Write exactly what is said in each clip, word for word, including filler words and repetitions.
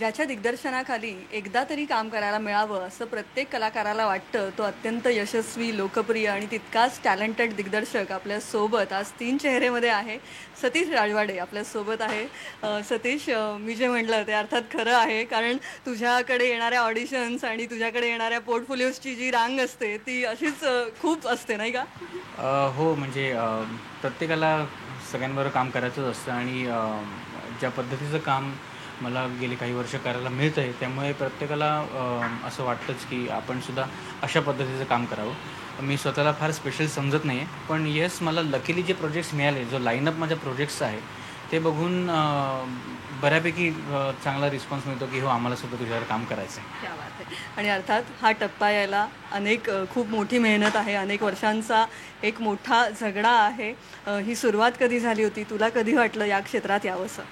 ज्याच्या दिग्दर्शनाखाली एकदा तरी काम करायला मिळावं असं प्रत्येक कलाकाराला वाटतं, तो अत्यंत यशस्वी, लोकप्रिय आणि तितकाच टॅलेंटेड दिग्दर्शक आपल्यासोबत आज तीन चेहरेमध्ये आहे. सतीश राजवाडे आपल्यासोबत आहे. अ, सतीश, अ, मी जे म्हटलं ते अर्थात खरं आहे. कारण तुझ्याकडे येणाऱ्या ऑडिशन्स आणि तुझ्याकडे येणाऱ्या पोर्टफोलिओजची जी रांग असते ती अशीच अ, खूप असते, नाही का? अ, हो, म्हणजे अ, प्रत्येकाला सगळ्यांबरोबर काम करायचंच असतं आणि अ, ज्या पद्धतीचं काम मला गेली काही वर्ष करायला मिळतं आहे, त्यामुळे प्रत्येकाला अ, असं वाटतंच की आपणसुद्धा अशा पद्धतीचं काम करावं. मी स्वतःला फार स्पेशल समजत नाही आहे, पण येस, मला लकीली जे प्रोजेक्ट्स मिळाले, जो लाईनअप माझ्या प्रोजेक्ट्सचा आहे, ते बघून अ, बऱ्यापैकी अ, चांगला रिस्पॉन्स मिळतो की हो, आम्हालासुद्धा तुझ्यावर काम करायचं आहे. क्या बात आहे. आणि अर्थात हा टप्पा यायला अनेक अ, खूप मोठी मेहनत आहे. अनेक वर्षांचा एक मोठा झगडा आहे. अ, ही सुरुवात कधी झाली होती? तुला कधी वाटलं या क्षेत्रात यावंसं?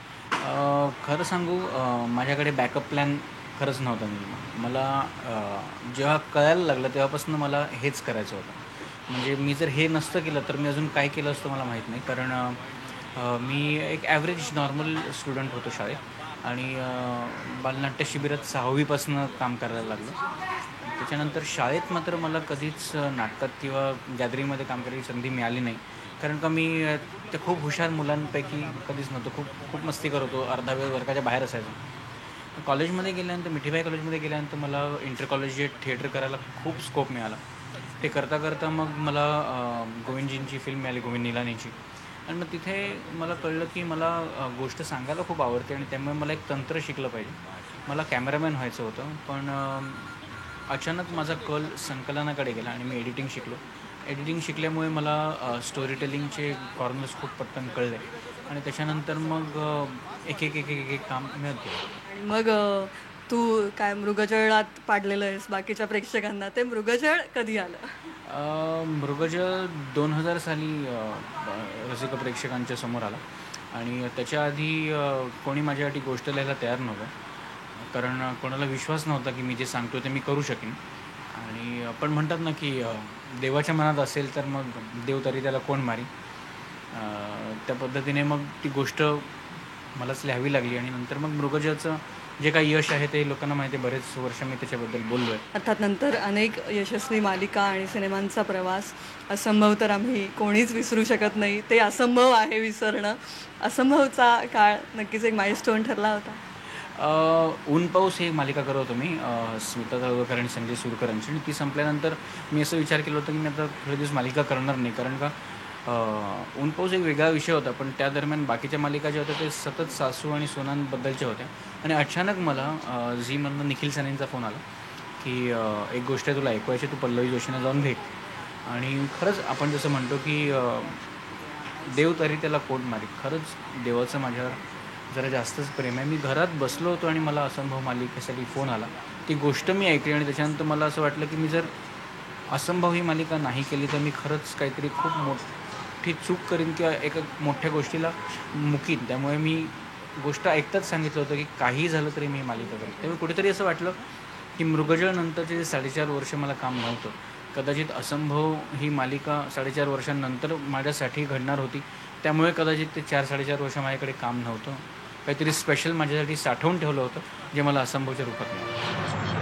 अ, खरं सांगू, अ, माझ्याकडे बॅकअप प्लॅन खरंच नव्हता. मी मला अ, जेव्हा कळायला लागलं तेव्हापासून मला हेच करायचं होतं. म्हणजे मी जर हे नसतं केलं तर मी अजून काय केलं असतं मला माहीत नाही. कारण अ, अ, मी एक ॲव्हरेज नॉर्मल स्टुडंट होतो शाळेत आणि अ, बालनाट्य शिबिरात सहावीपासून काम करायला लागलो. त्याच्यानंतर शाळेत मात्र मला कधीच अ, नाटकात किंवा गॅदरिंगमध्ये काम करायची संधी मिळाली नाही. कारण का मी अ, ते खूप हुशार मुलांपैकी कधीच नव्हतो. खूप खूप मस्ती करत होतो. अर्धा वेळ वर्गाच्या बाहेर असायचो. कॉलेजमध्ये गेल्यानंतर मिठीबाई कॉलेजमध्ये गेल्यानंतर मला इंटर कॉलेजिएट थिएटर करायला खूप स्कोप मिळाला. ते करता-करता मग मला अ, गोविंदजींची फिल्म मिळाली, गोविंद निलानीची. आणि मग तिथे मला कळलं की मला अ, गोष्ट सांगायला खूप आवडते आणि त्यामुळे मला एक तंत्र शिकलं पाहिजे. मला कॅमेरामॅन व्हायचं होतं, पण अ, अचानक माझा कल संकलनाकडे गेला आणि मी एडिटिंग शिकलो. एडिटिंग शिकल्यामुळे मला अ, स्टोरी टेलिंगचे कॉर्नर्स खूप पटकन कळले आणि त्याच्यानंतर मग अ, एक, एक, एक, एक, एक काम मिळत गेलं. आणि मग अ, तू काय मृगजळात पाडलेलं आहेस बाकीच्या प्रेक्षकांना, ते मृगजळ कधी आलं? अ, मृगजळ दोन हजार साली अ, ब रसिक प्रेक्षकांच्या समोर आला आणि त्याच्या आधी अ, कोणी माझ्यासाठी गोष्ट लिहायला तयार नव्हतं. कारण अ, कोणाला विश्वास नव्हता की मी जे सांगतो ते मी करू शकेन आणि अ, पण म्हणतात ना की अ, देवाच्या मनात असेल तर मग देव तरी त्याला कोण मारी. अ, त्या पद्धतीने मग ती गोष्ट मलाच लिहावी लागली आणि नंतर मग मृगजळचं जे काही यश आहे ते लोकांना माहिती आहे. बरेच वर्ष मी त्याच्याबद्दल बोललो आहे. अर्थात नंतर अनेक यशस्वी मालिका आणि सिनेमांचा प्रवास. असंभव तर आम्ही कोणीच विसरू शकत नाही. ते असंभव आहे विसरणं. असंभवचा काळ नक्कीच एक माइलस्टोन ठरला होता. अ, ऊन पाऊस ही एक मालिका करत होतो मी, अ, स्मिता तळवलकर आणि संजय सुरकरांची. आणि ती संपल्यानंतर मी असं विचार केला होता की मी आता थोडे दिवस मालिका करणार नाही. कारण का अ, ऊन पाऊस एक वेगळा विषय होता, पण त्या दरम्यान बाकीच्या मालिका ज्या होत्या ते सतत सासू आणि सुनांबद्दलच्या होत्या. आणि अचानक मला अ, झीमधनं निखिल सानेंचा फोन आला की अ, एक गोष्ट आहे तुला ऐकवायची, तू पल्लवी जोशींना जाऊन भेट. आणि खरंच आपण जसं म्हणतो की अ, देव तरी त्याला कोण मारी. खरंच देवाचं माझ्यावर जरा जास्तच प्रेम आहे. मी घरात बसलो होतो आणि मला असंभव मालिकेसाठी फोन आला. ती गोष्ट मी ऐकली आणि त्याच्यानंतर मला असं वाटलं की मी जर असंभव ही मालिका नाही केली तर मी खरंच काहीतरी खूप मोठी चूक करीन किंवा एका मोठ्या गोष्टीला मुकीन. त्यामुळे मी गोष्ट ऐकताच सांगितलं होतं की काहीही झालं तरी मी ही मालिका करेन. त्यामुळे कुठेतरी असं वाटलं की मृगजळ नंतरचे जे साडेचार वर्ष मला काम नव्हतं, कदाचित असंभव ही मालिका साडेचार वर्षांनंतर माझ्यासाठी घडणार होती. त्यामुळे कदाचित ते चार साडेचार वर्ष माझ्याकडे काम नव्हतं. काहीतरी स्पेशल माझ्यासाठी साठवून ठेवलं होतं, जे मला असंभवच्या रूपात मिळालं.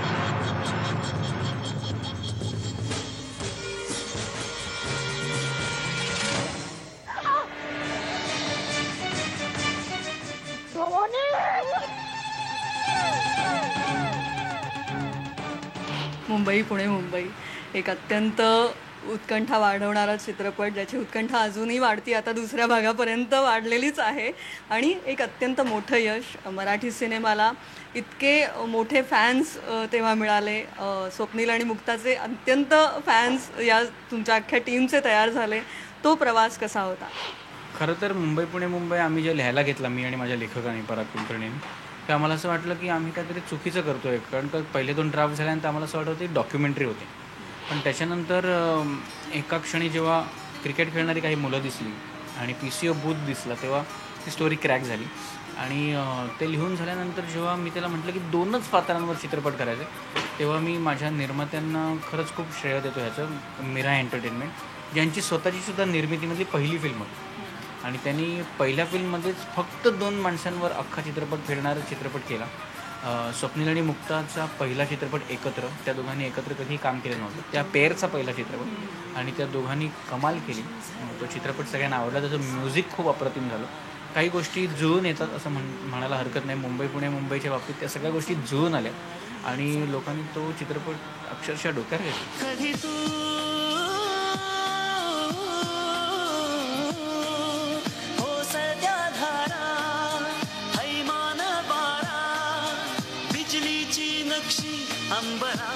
मुंबई, पुणे, मुंबई. एक अत्यंत उत्कंठा वाढवणारा चित्रपट, ज्याची उत्कंठा अजूनही वाढती, आता दुसऱ्या भागापर्यंत वाढलेलीच आहे. आणि एक अत्यंत मोठं यश मराठी सिनेमाला. इतके मोठे फॅन्स अ, तेव्हा मिळाले. अ, स्वप्नील आणि मुक्ताचे अत्यंत फॅन्स या तुमच्या अख्ख्या टीमचे तयार झाले. तो प्रवास कसा होता? खरं तर मुंबई, पुणे, मुंबई आम्ही जे लिहायला घेतला, मी आणि माझ्या लेखकाने, पराग कुलकर्णींनी, तर आम्हाला असं वाटलं की आम्ही काहीतरी चुकीचं करतोय. कारण का पहिले दोन ड्राफ्ट झाल्यानंतर आम्हाला असं वाटत होतं डॉक्युमेंटरी होती. पण त्याच्यानंतर अ, एका क्षणी जेव्हा क्रिकेट खेळणारी काही मुलं दिसली आणि पी सी ओ बूथ दिसला, तेव्हा ती स्टोरी क्रॅक झाली. आणि अ, ते लिहून झाल्यानंतर जेव्हा मी त्याला म्हटलं की दोनच पात्रांवर चित्रपट करायचा आहे, तेव्हा मी माझ्या निर्मात्यांना खरंच खूप श्रेय देतो ह्याचं. मीरा एंटरटेनमेंट, ज्यांची स्वतःची सुद्धा निर्मितीमधली पहिली फिल्म होती. आणि त्यांनी पहिल्या फिल्ममध्येच फक्त दोन माणसांवर अख्खा चित्रपट फिरणारा चित्रपट केला. अ, स्वप्नील आणि मुक्ताचा पहिला चित्रपट एकत्र, त्या दोघांनी एकत्र कधीही काम केलं नव्हतं. त्या पेअरचा पहिला चित्रपट आणि त्या दोघांनी कमाल केली. अ, तो चित्रपट सगळ्यांना आवडला. त्याचं म्युझिक खूप अप्रतिम झालं. काही गोष्टी जुळून येतात असं म्हण म्हणायला हरकत नाही. मुंबई, पुणे, मुंबईच्या बाबतीत त्या सगळ्या गोष्टी जुळून आल्या आणि लोकांनी तो चित्रपट अक्षरशः डोक्यावर घेतला. कधी तू हो सध्या धारा हैमान बारा बिजलीची नक्षी अंबरा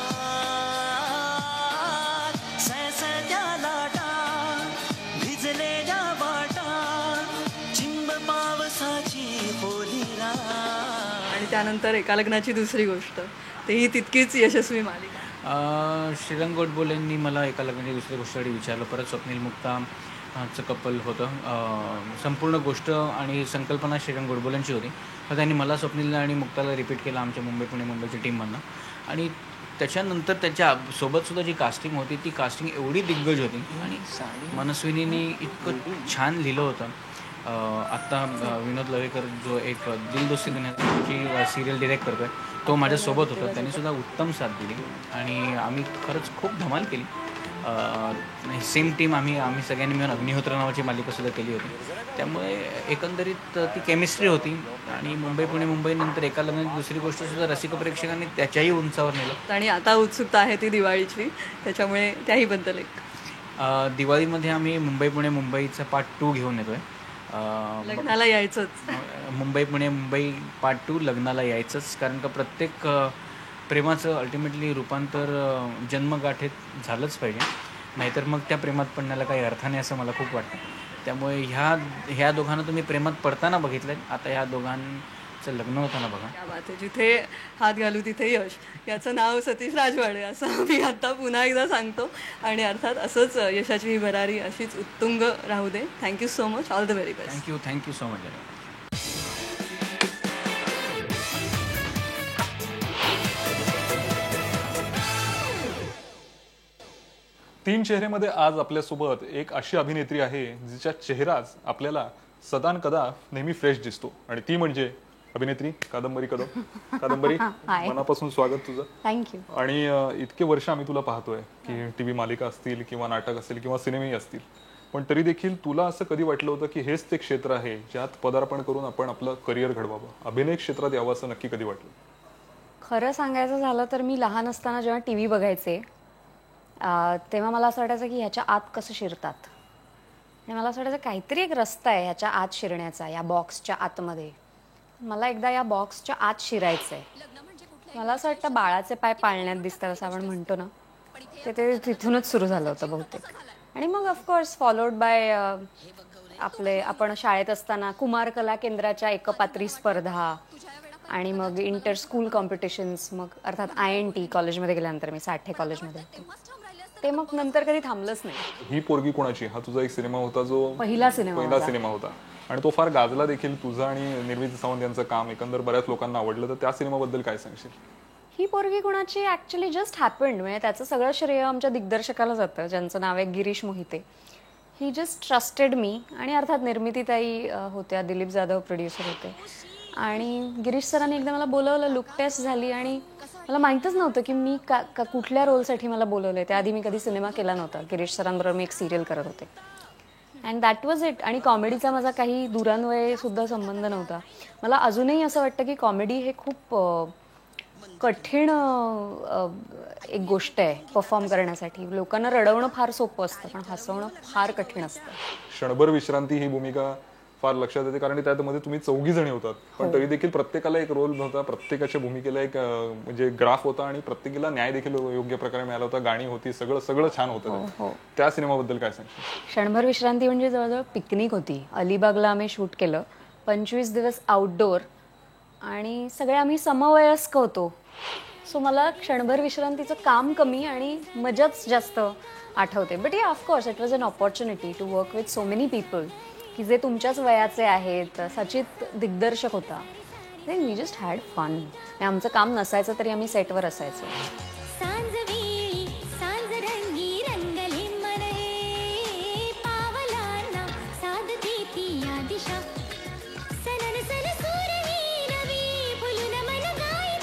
सैसत्या लाटा भिजलेल्या वाटा चिंब पावसाची होलीरा. आणि त्यानंतर एका लग्नाची दुसरी गोष्ट, तेही तितकीच यशस्वी मालिका. अ, श्रीरंग गोडबोलेंनी मला एका लग्नाची दुसऱ्या गोष्टीसाठी विचारलं. परत स्वप्नील मुक्ता अ, चं कपल होतं. अ, संपूर्ण गोष्ट आणि संकल्पना श्रीरंग गोडबोलेंची होती. तर त्यांनी मला, स्वप्नीलला आणि मुक्ताला रिपीट केलं आमच्या मुंबई, पुणे, मुंबईच्या टीममधनं. आणि त्याच्यानंतर त्याच्या सोबतसुद्धा जी कास्टिंग होती ती कास्टिंग एवढी दिग्गज होती आणि मनस्विनीने इतकं छान लिहिलं होतं. अ, आत्ता अ, विनोद लवेकर जो एक दिल दोस्ती दुनियाची सिरियल डिरेक्ट करतो आहे, तो माझ्यासोबत होता. त्यांनीसुद्धा उत्तम साथ दिली आणि आम्ही खरंच खूप धमाल केली. सेम टीम आम्ही आम्ही सगळ्यांनी मिळून अग्निहोत्र नावाची मालिकासुद्धा केली होती. त्यामुळे एकंदरीत ती केमिस्ट्री होती आणि मुंबई, पुणे, मुंबईनंतर एका लग्नाची दुसरी गोष्टसुद्धा रसिक प्रेक्षकांनी त्याच्याही उंचावर नेलं. आणि आता उत्सुकता आहे ती दिवाळीची, त्याच्यामुळे त्याहीबद्दल एक अ, दिवाळीमध्ये आम्ही मुंबई, पुणे, मुंबईचा पार्ट टू घेऊन येतो आहे. लग्नाला यायचंच. मुंबई, पुणे, मुंबई पार्ट टू लग्नाला यायचंच. कारण का प्रत्येक अ, प्रेमाचं अल्टिमेटली रूपांतर अ, जन्मगाठेत झालंच पाहिजे. नाहीतर मग त्या प्रेमात पडण्याला काही अर्थ नाही असं मला खूप वाटतं. त्यामुळे ह्या ह्या दोघांना तुम्ही प्रेमात पडताना बघितलं, आता ह्या दोघांचं लग्न होताना बघा. क्या बात आहे. जिथे हात घालू तिथे यश, याचं नाव सतीश राजवाडे असं मी आता पुन्हा एकदा सांगतो. आणि अर्थात असंच यशाची ही भरारी अशीच उत्तुंग राहू दे. Thank you so much. All the very best. Thank you thank you so much. तीन चेहरेमध्ये आज आपल्यासोबत एक अशी अभिनेत्री आहे जिचा चेहराच आपल्याला सदान कदा नेहमी फ्रेश दिसतो आणि ती म्हणजे अभिनेत्री कादंबरी कदम. कादंबरी, मनापासून स्वागत तुझं. थँक्यू. आणि अ, इतके वर्ष आम्ही तुला पाहतोय की टीव्ही मालिका असतील किंवा नाटक असेल किंवा सिनेमेही असतील, पण तरी देखील तुला असं कधी वाटलं होतं की हेच ते क्षेत्र आहे ज्यात पदार्पण करून आपण आपलं करिअर घडवावं, अभिनय क्षेत्रात यावं, असं नक्की कधी वाटलं? खरं सांगायचं झालं तर मी लहान असताना जेव्हा टी व्ही बघायचे अं, तेव्हा मला असं वाटायचं की ह्याच्या आत कसं शिरतात. आणि मला असं वाटायचं काहीतरी एक रस्ता आहे ह्याच्या आत शिरण्याचा, या बॉक्सच्या आतमध्ये. मला एकदा या बॉक्सच्या आत शिरायचं आहे. मला असं वाटतं बाळाचे पाय पाळण्यात दिसतात असं आपण म्हणतो ना, ते ते तिथूनच सुरू झालं होतं बहुतेक. आणि मग ऑफकोर्स फॉलोड बाय आपले आपण शाळेत असताना कुमार कला केंद्राच्या एकपात्री स्पर्धा आणि मग इंटर स्कूल कॉम्पिटिशन्स, मग अर्थात आय एन टी कॉलेजमध्ये गेल्यानंतर मी साठे कॉलेजमध्ये होते. ते मग नंतर कधी थांबलंच नाही. ही पोरगी कोणाची हा तुझा एक सिनेमा होता जो पहिला सिनेमा पहिला होता. सिनेमा होता आणि तो फार गाजला देखील. तुझं आणि निर्मिती सावंत यांचं काम एकंदर बऱ्याच लोकांना आवडलं. तर त्या सिनेमाबद्दल काय सांगशील? ही पोरगी कोणाची ॲक्च्युली जस्ट हॅपन्ड, म्हणजे त्याचं सगळं श्रेय आमच्या दिग्दर्शकाला जातं ज्यांचं नाव आहे Girish Mohite. He just trusted me. आणि अर्थात निर्मितीताई अ, होत्या, दिलीप जाधव प्रोड्युसर होते. आणि गिरीश सरांनी एकदा मला बोलवलं, लुक टेस्ट झाली आणि मला माहीतच नव्हतं की मी का का कुठल्या रोलसाठी मला बोलवलं आहे. त्याआधी मी कधी सिनेमा केला नव्हता. गिरीश सरांबरोबर मी एक सिरियल करत होते अँड दॅट वॉज इट. आणि कॉमेडीचा माझा काही दुरान्वयेसुद्धा संबंध नव्हता. मला अजूनही असं वाटतं की कॉमेडी हे खूप अ, कठीण अ, एक गोष्ट आहे परफॉर्म करण्यासाठी. लोकांना रडवणं फार सोपं असतं, पण हसवणं फार कठीण असतं. क्षणभर विश्रांती ही भूमिका फार लक्षात येते, कारण त्यामध्ये तुम्ही चौघी जणी होतात, पण तरी देखील प्रत्येकाला एक रोल होता, प्रत्येकाच्या भूमिकेला एक अं, म्हणजे ग्राफ होता आणि प्रत्येकाला न्याय देखील योग्य प्रकारे मिळाला होता. गाणी होती, सगळं सगळं छान होतं. त्या सिनेमाबद्दल काय सांगशील? क्षणभर विश्रांती म्हणजे जवळजवळ पिकनिक होती. अलिबागला आम्ही शूट केलं. पंचवीस दिवस आउटडोर आणि सगळे आम्ही समवयस्क होतो. सो मला क्षणभर विश्रांतीचं काम कमी आणि मजाच जास्त आठवते. बट या of course it was an opportunity to work with so many people की जे तुमच्याच वयाचे आहेत. सचित दिग्दर्शक होता. We just had fun. आमचं काम नसायचं तरी आम्ही सेटवर असायचो. सांजवेळी सांजरंगी रंगले मन हे पावलांना साथ देती या दिशा. सनन सन सूर ही नवी फुलून मन गाई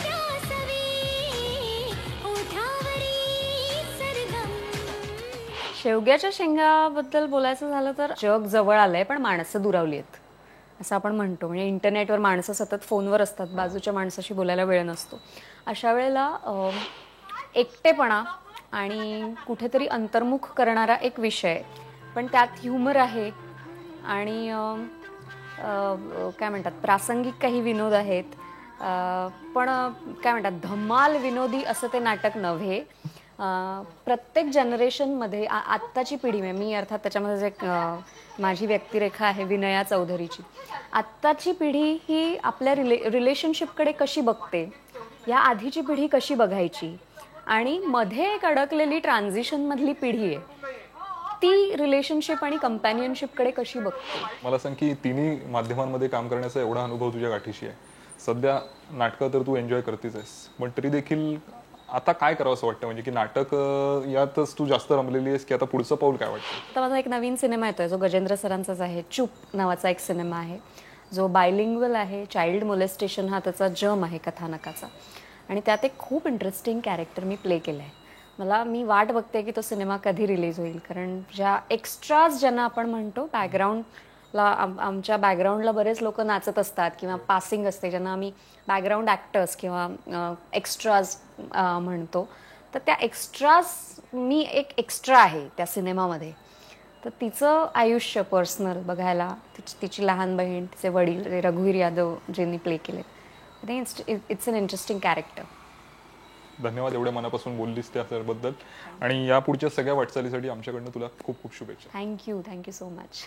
शेवग्याच्या शेंगाबद्दल बोलायचं झालं तर जग जवळ आलंय पण माणसं दुरावली आहेत असं आपण म्हणतो. म्हणजे इंटरनेटवर माणसं सतत फोनवर असतात, बाजूच्या माणसाशी बोलायला वेळ नसतो. अशा वेळेला अ, एकटेपणा आणि कुठेतरी अंतर्मुख करणारा एक विषय, पण त्यात ह्युमर आहे आणि अ, अ, काय म्हणतात प्रासंगिक काही विनोद आहेत. अ, पण अ, काय म्हणतात धमाल विनोदी असं ते नाटक नव्हे. अ, प्रत्येक जनरेशनमध्ये आ आत्ताची पिढी म्हणजे मी अर्थात त्याच्यामध्ये जे अ, माझी व्यक्तिरेखा आहे विनया चौधरीची. आत्ताची पिढी ही आपल्या रिले रिलेशनशिपकडे कशी बघते, या आधीची पिढी कशी बघायची आणि मध्ये एक अडकलेली ट्रान्झिशनमधली पिढी आहे ती रिलेशनशिप आणि कंपॅनियनशिपकडे कशी बघते. मला सांग की तिन्ही माध्यमांमध्ये काम करण्याचा एवढा अनुभव तुझ्या गाठीशी आहे. सध्या नाटकं तर तू एन्जॉय करतेच आहेस, पण तरी देखील आता काय करावं असं वाटतं, म्हणजे की नाटक अं, यातच तू जास्त रमलेली आहेस की आता पुढचं पाऊल काय वाटतं? आता माझा एक नवीन सिनेमा येतोय जो गजेंद्र सरांचाच आहे, चूप नावाचा एक सिनेमा आहे जो बायलिंग्वल आहे. चाइल्ड मोलेस्टेशन हा त्याचा जम आहे कथानकाचा आणि त्यात एक खूप इंटरेस्टिंग कॅरेक्टर मी प्ले केलं आहे. मला मी वाट बघते की तो सिनेमा कधी रिलीज होईल, कारण ज्या एक्स्ट्राज ज्यांना आपण म्हणतो बॅकग्राऊंडला आम आमच्या बॅकग्राऊंडला बरेच लोक नाचत असतात किंवा पासिंग असते ज्यांना आम्ही बॅकग्राऊंड ॲक्टर्स किंवा एक्स्ट्राज म्हणतो, तर त्या एक्स्ट्राज मी एक एक्स्ट्रा आहे त्या सिनेमामध्ये. तर तिचं आयुष्य पर्सनल बघायला, तिची तिची लहान बहीण, तिचे वडील रघुवीर यादव ज्यांनी प्ले केले, I think it's an interesting character. धन्यवाद एवढ्या मनापासून बोललीस त्याबद्दल आणि या पुढच्या सगळ्या वाटचालीसाठी आमच्याकडनं तुला खूप खूप शुभेच्छा. Thank you thank you so much.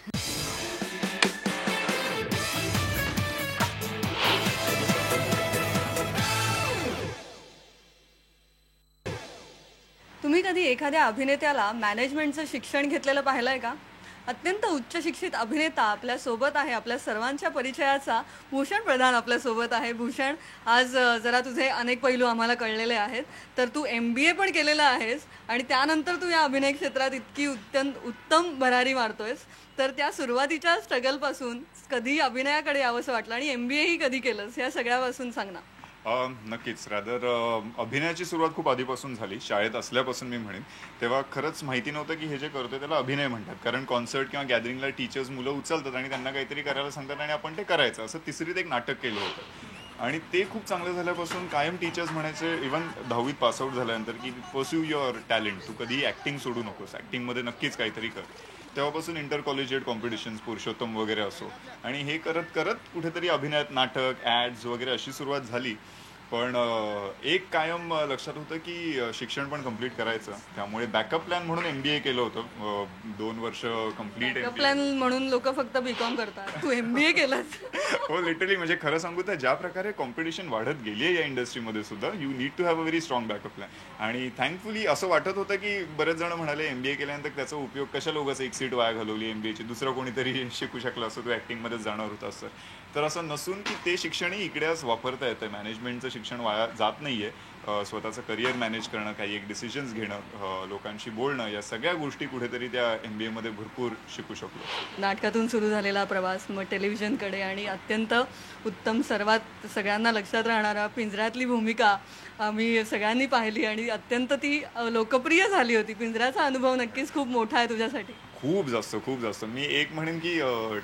तुम्ही कधी एखाद्या अभिनेत्याला मॅनेजमेंटचं शिक्षण घेतलेलं पाहिलंय का? अत्यंत उच्च शिक्षित अभिनेता आपल्या सोबत आहे. आपल्या सर्वांच्या परिचयाचा भूषण प्रधान आपल्या सोबत आहे. भूषण, आज अ, जरा तुझे अनेक पैलू आम्हाला कळलेले आहेत. तर तू एम बी ए पण केलेलं आहेस आणि त्यानंतर तू या अभिनय क्षेत्रात इतकी अत्यंत उत्तम भरारी मारतोयस. तर त्या सुरुवातीच्या स्ट्रगलपासून कधी अभिनयाकडे यावंसं वाटलं आणि एम बी एही कधी केलंस, या सगळ्यापासून सांग ना. अ, नक्कीच रादर अभिनयाची सुरुवात खूप आधीपासून झाली. शाळेत असल्यापासून मी म्हणेन. तेव्हा खरंच माहिती नव्हतं की हे जे करतोय त्याला अभिनय म्हणतात, कारण कॉन्सर्ट किंवा गॅदरिंगला टीचर्स मुलं उचलतात आणि त्यांना काहीतरी करायला सांगतात आणि आपण ते करायचं. असं तिसरीत एक नाटक केलं होतं आणि ते खूप चांगलं झाल्यापासून कायम टीचर्स म्हणायचे, इव्हन दहावीत पासआउट झाल्यानंतर, की पर्स्यू युअर टॅलेंट, तू कधी ॲक्टिंग सोडू नकोस, ॲक्टिंगमध्ये नक्कीच काहीतरी कर. तेव्हापासून इंटर कॉलेजिएट कॉम्पिटिशन्स, पुरुषोत्तम वगैरे असो, आणि हे करत करत कुठेतरी अभिनयात नाटक, ॲड्स वगैरे अशी सुरुवात झाली. पण एक कायम लक्षात होतं की शिक्षण पण कम्प्लीट करायचं, त्यामुळे बॅकअप प्लॅन म्हणून एम बी ए केलं होतं. दोन वर्ष कम्प्लीट एम प्लॅन म्हणून लोक फक्त बीकॉम करतात, तू एम बी ए केलंस. हो, लिटरली. म्हणजे खरं सांगू तर ज्या प्रकारे कॉम्पिटिशन वाढत गेली आहे या इंडस्ट्रीमध्ये सुद्धा, you need to have a very strong backup plan. आणि थँकफुली असं वाटत होतं की बरेच जण म्हणाले एम बी ए केल्यानंतर त्याचा उपयोग कशा लोकांचं एक सीट वाया घालवली एम बी एची, दुसरं कोणीतरी शिकू शकलं असं, तो ॲक्टिंगमध्येच जाणार होता असं. तर असं नसून की ते शिक्षणही इकडेच वापरता येतं. मॅनेजमेंटचं शिक्षण वाया जात नाहीये. स्वतःचं करिअर मॅनेज करणं, काही एक डिसिजन्स घेणं, लोकांशी बोलणं, या सगळ्या गोष्टी कुठेतरी त्या एम बी एमध्ये भरपूर शिकू शकलो. नाटकातून सुरू झालेला प्रवास मग टेलिव्हिजनकडे आणि अत्यंत उत्तम, सर्वात सगळ्यांना लक्षात राहणारा पिंजऱ्यातली भूमिका आम्ही सगळ्यांनी पाहिली आणि अत्यंत ती लोकप्रिय झाली होती. पिंजऱ्याचा अनुभव नक्कीच खूप मोठा आहे तुझ्यासाठी. खूप जास्त खूप जास्त मी एक म्हणेन की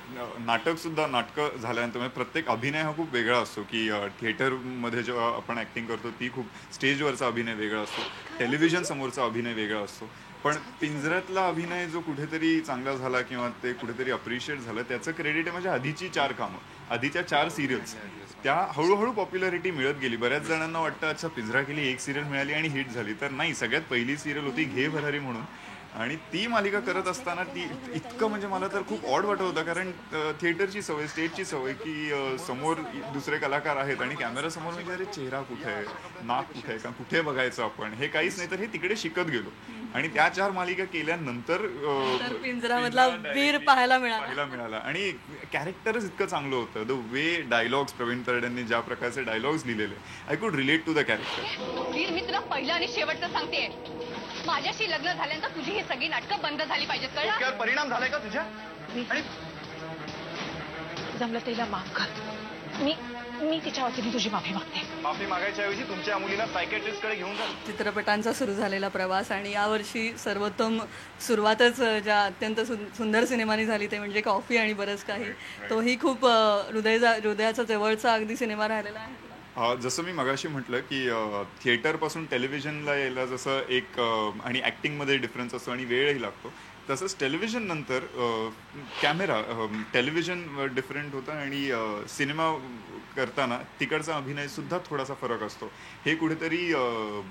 नाटक सुद्धा नाटकं झाल्यानंतर म्हणजे प्रत्येक अभिनय हा खूप वेगळा असतो. की थिएटरमध्ये जेव्हा आपण ॲक्टिंग करतो ती खूप, स्टेजवरचा अभिनय वेगळा असतो, टेलिव्हिजन समोरचा अभिनय वेगळा असतो. पण पिंजऱ्यातला अभिनय जो कुठेतरी चांगला झाला किंवा ते कुठेतरी अप्रिशिएट झालं, त्याचं क्रेडिट आहे म्हणजे आधीची चार कामं, आधीच्या चार सिरियल्स, त्या हळूहळू पॉप्युलॅरिटी मिळत गेली. बऱ्याच जणांना वाटतं अच्छा पिंजरा केली, एक सिरियल मिळाली आणि हिट झाली, तर नाही. सगळ्यात पहिली सिरियल होती घे भरारी म्हणून, आणि ती मालिका करत असताना ती इतकं म्हणजे मला तर खूप ऑड वाटत होतं, कारण थिएटरची सवय, स्टेजची सवय की समोर दुसरे कलाकार आहेत आणि कॅमेरा समोर म्हणजे अरे चेहरा कुठे आहे, नाक कुठे आहे, का कुठे बघायचं आपण, हे काहीच नाही. तर हे तिकडे शिकत गेलो आणि त्या चार मालिका केल्यानंतर पिंजरामधला वीर पाहायला मिळाला पाहायला मिळाला आणि कॅरेक्टरच इतकं चांगलं होतं. द वे डायलॉग्स, प्रवीण तरड्यांनी ज्या प्रकारचे डायलॉग्स लिहिलेले, I could relate to the character. Veer, मी तुला पहिलं आणि शेवटचं सांगते, माझ्याशी लग्न झाल्यानंतर तुझी ही सगळी नाटकं बंद झाली पाहिजेत, कळलं? परिणाम झालाय का तुझ्या? जमलं तिला माफ कर. मी मी तिच्या वतीने तुझी माफी मागते. माफी मागायच्या ऐवजी तुमच्या मुलीला सायकॅट्रिस्ट कडे घेऊन जा. चित्रपटांचा सुरू झालेला प्रवास आणि यावर्षी सर्वोत्तम सुरुवातच अ, ज्या अत्यंत सुं- सुंदर सिनेमानी झाली ते म्हणजे कॉफी आणि बरंच काही. तोही खूप अ, हृदय हृदयाचा जवळचा अगदी सिनेमा राहिलेला आहे. अ, जसं मी मगाशी म्हटलं की अ, थिएटरपासून टेलिव्हिजनला यायला जसं एक अ, आणि ॲक्टिंगमध्ये डिफरन्स असतो आणि वेळही लागतो, तसंच टेलिव्हिजन नंतर कॅमेरा टेलिव्हिजन डिफरंट होतं आणि अ, सिनेमा करताना तिकडचा अभिनयसुद्धा थोडासा फरक असतो. हे कुठेतरी अ,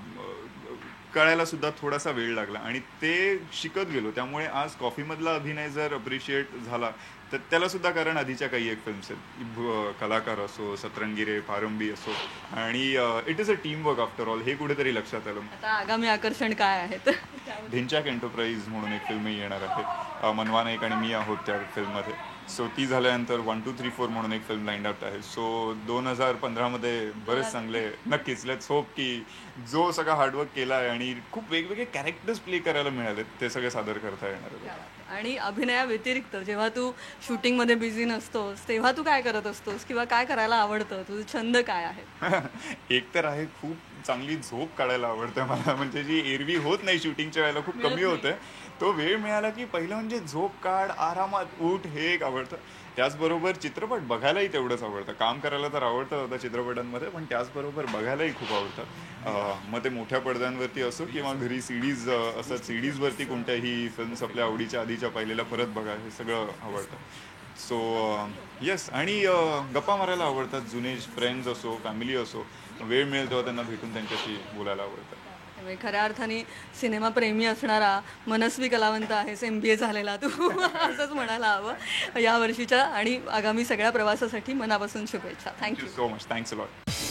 अ, कळायला सुद्धा थोडासा वेळ लागला आणि ते शिकत गेलो. त्यामुळे आज कॉफीमधला अभिनय जर अप्रिशिएट झाला तर त्याला सुद्धा कारण आधीच्या काही एक फिल्म्स आहेत. भ- कलाकार असो, सतरंगिरे, पारंबी असो आणि it is a team work after all, हे कुठेतरी लक्षात आलं. आता आगामी आकर्षण काय आहेत? ढिंच्याक एंटरप्राइज म्हणून एक फिल्मही येणार आहे. अ, मनवा नाईक आणि मी आहोत त्या फिल्ममध्ये. सो ती झाल्यानंतर वन टू थ्री फोर म्हणून एक फिल्म लाईन अप आहे. सो दोन हजार पंधरामध्ये बरेच चांगले, नक्कीच लेट्स होप की जो सगळा हार्डवर्क केला आहे आणि खूप वेगवेगळे कॅरेक्टर्स प्ले करायला मिळालेत ते सगळे सादर करता येणार आहेत. आणि अभिनयाव्यतिरिक्त जेव्हा तू शूटिंगमध्ये बिझी नसतोस तेव्हा तू काय करत असतोस किंवा काय करायला आवडतं? तुझे छंद काय आहेत? एक तर आहे, खूप चांगली झोप काढायला आवडते मला, म्हणजे जी एरवी होत नाही शूटिंगच्या वेळेला, खूप कमी होते. तो वेळ मिळाला की पहिलं म्हणजे झोप काढ, आरामात उठ, हे एक आवडतं. त्याचबरोबर चित्रपट बघायलाही तेवढंच आवडतं. काम करायला तर आवडतं होतं चित्रपटांमध्ये, पण त्याचबरोबर बघायलाही खूप आवडतं. अं, मग ते मोठ्या पडद्यांवरती असो किंवा घरी सीडीज असं सीडीजवरती कोणत्याही फिल्म्स आपल्या आवडीच्या आधीच्या पाहिलेल्या परत बघा, हे सगळं आवडतं. सो येस, आणि अं, गप्पा मारायला आवडतात. जुने फ्रेंड्स असो, फॅमिली असो, वेळ मिळेल तेव्हा त्यांना भेटून त्यांच्याशी बोलायला आवडतं. त्यामुळे खऱ्या अर्थाने सिनेमा प्रेमी असणारा मनस्वी कलावंत आहेस, एम बी ए झालेला तू असंच म्हणायला हवं. या वर्षीच्या आणि आगामी सगळ्या प्रवासासाठी मनापासून शुभेच्छा. Thank you. So much, thanks a lot.